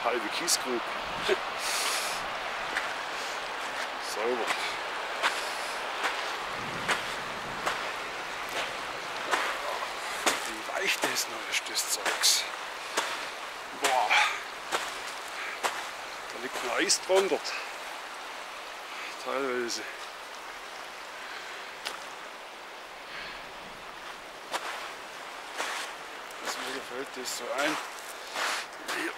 halbe Kiesgrube. Sauber. Wie weich das noch ist, das Zeugs. Boah. Da liegt noch Eis drunter. Teilweise. Mir fällt das so ein. Hier.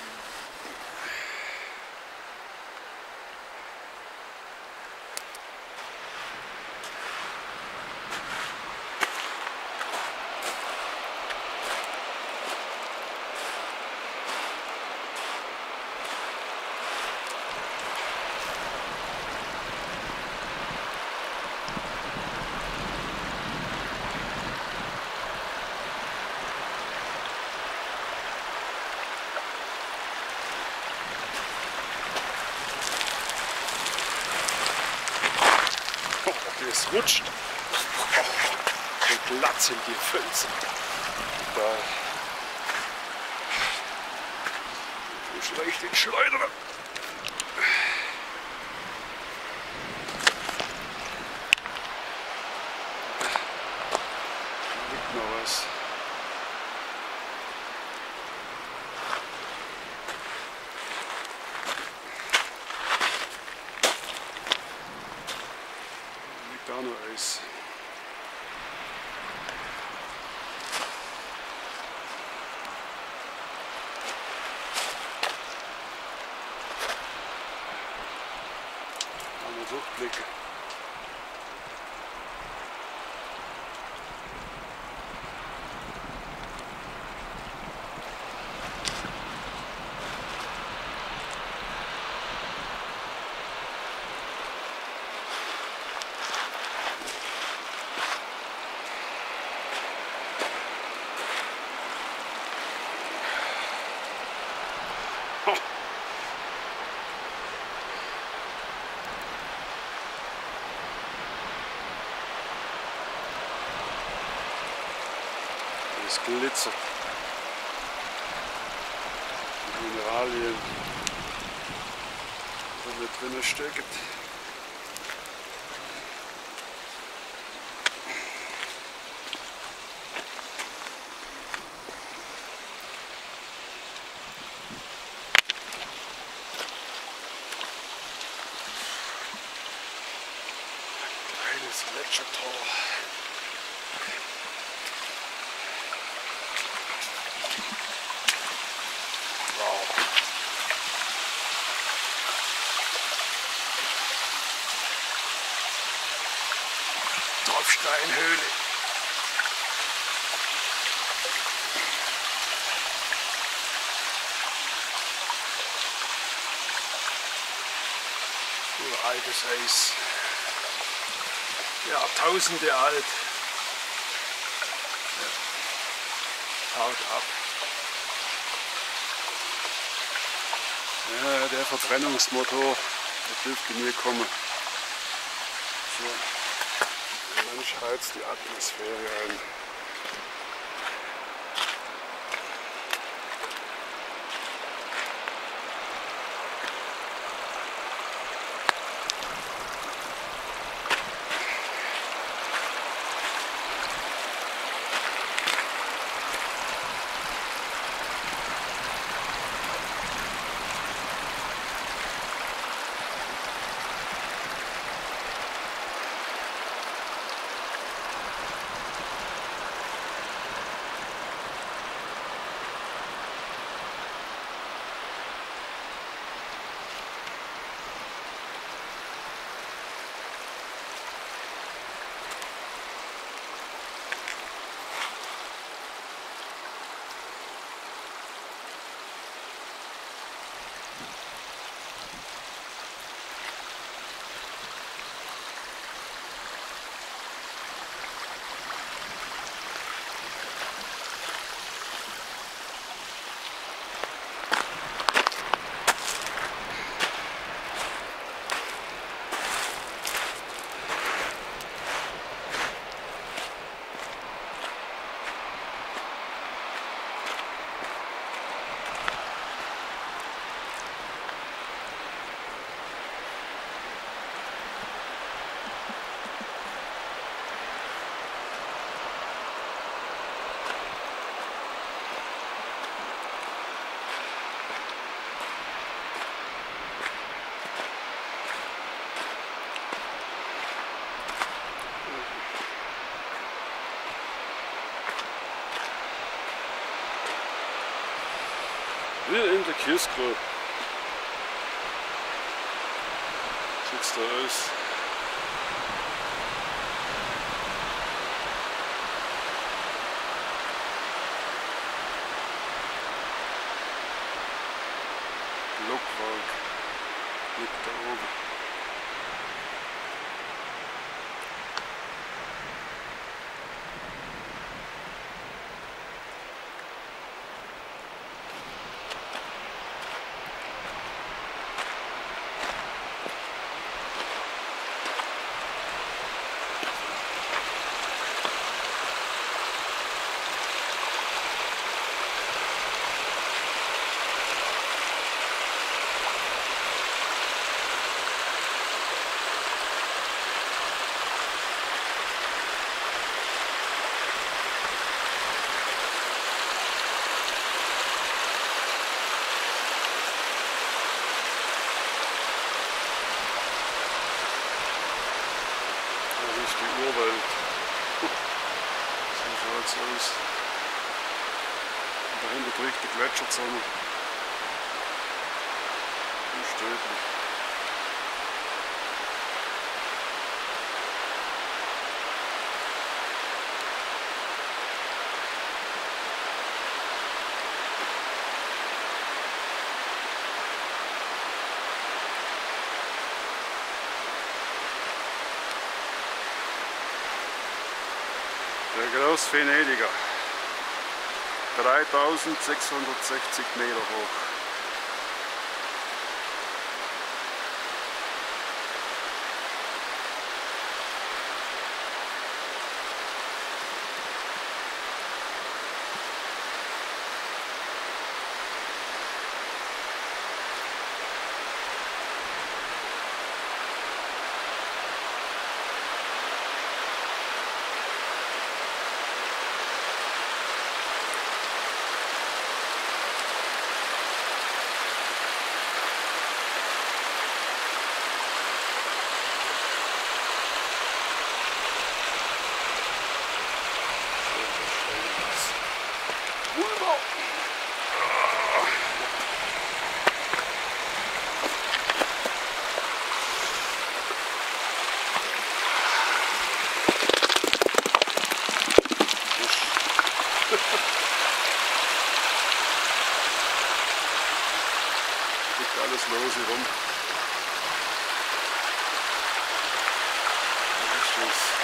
Es rutscht. Oh, und glatt sind die Felsen. Da. So schlecht den Schleuderer. Da liegt noch was. Da noch Eis. Mal durchblicken. Es glitzert. Die Mineralien, die da drinnen stecken. Kleines Gletschertor. Tropfsteinhöhle. Uraltes Eis. Jahrtausende alt. Ja. Haut ab. Ja, der Verbrennungsmotor, der dürfte mir kommen. So. Der Mensch heizt die Atmosphäre ein. Hier in der Kiesgrube sieht's da aus. Lokwerk liegt da oben. Das ist die Urwelt. So schaut's aus. Und dahinter bricht die Gletscherzunge. Unsträflich. Der Groß-Venediger, 3660 Meter hoch. Liegt alles los hier rum. Das ist